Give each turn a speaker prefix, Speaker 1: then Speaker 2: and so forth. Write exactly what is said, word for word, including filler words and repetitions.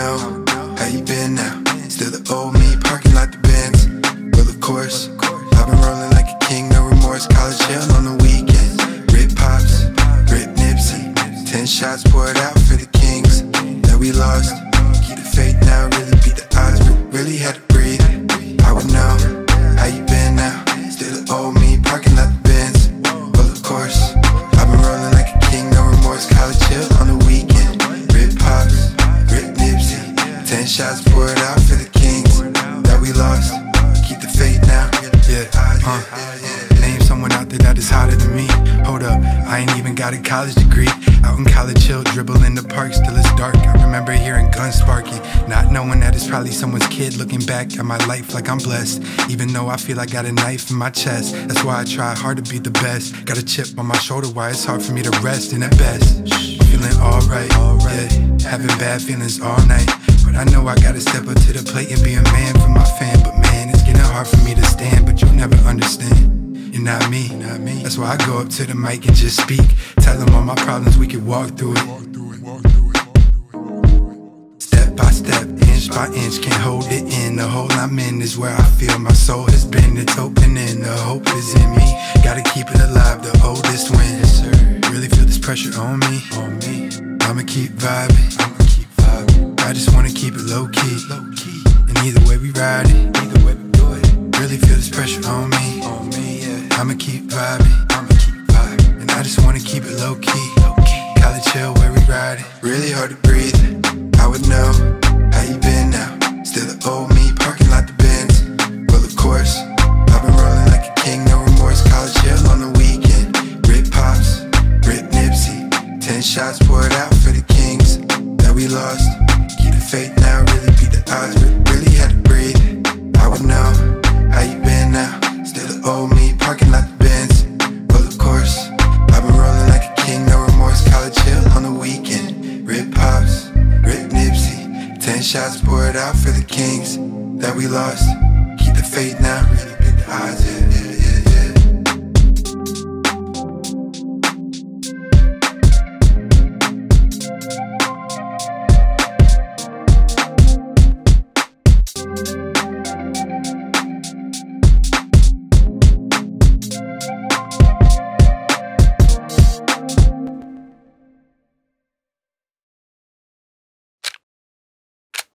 Speaker 1: know how you been now. Still the old me, parking like the Benz. Well, of course, I've been rolling like a king, no remorse. College chill on the weekends. Rip Pops, Rip Nipsey. Ten shots poured out for the kings that we lost. Keep the faith now, really beat the odds. Really had to breathe. I would know how you been now. Still the old me, parking like the Benz. Well, of course, I've been rolling like a king, no remorse. College chill on the weekend. Rip Pops, Rip Nipsey. Ten shots poured out for the kings that we lost. Keep the faith now.
Speaker 2: Yeah, uh, name someone out there that is hotter than me. Hold up, I ain't even got a college degree. Out in college chill, dribble in the park, still it's dark. I remember hearing guns sparking, not knowing that it's probably someone's kid. Looking back at my life like I'm blessed, even though I feel I got a knife in my chest. That's why I try hard to be the best. Got a chip on my shoulder, why it's hard for me to rest. And at best, I'm feeling alright, yeah, having bad feelings all night. But I know I gotta step up to the plate and be a man for my fan. But man, it's getting hard for me to stand, but you'll never understand. You're not me, not me. That's why I go up to the mic and just speak. Tell them all my problems, we can walk through it. Step by step, inch by inch, can't hold it in. The hole I'm in is where I feel my soul has been. It's opening, the hope is in me. Gotta keep it alive, the oldest wins. Really feel this pressure on me. I'ma keep vibing. I just wanna keep it low key. And either way we ride it. Really feel this pressure on me. I'ma keep vibing, I'ma keep vibing. And I just wanna keep it low key. College chill where we ride it.
Speaker 1: Really hard to breathe. I would know how you been now. Still the old me, parking like the Benz. Well, of course, I've been rolling like a king, no remorse. College chill on the weekend. Rip Pops, Rip Nipsey. Ten shots poured out for the kings that we lost. Keep the faith now, really beat the odds. Really had to breathe. I would know how you been now. Still the old me, parking like the Benz. Well, of course, I've been rolling like a king, no remorse. College chill on the weekend. Rip Pops, Rip Nipsey. Ten shots poured out for the kings that we lost. Keep the faith now, really beat the odds, yeah.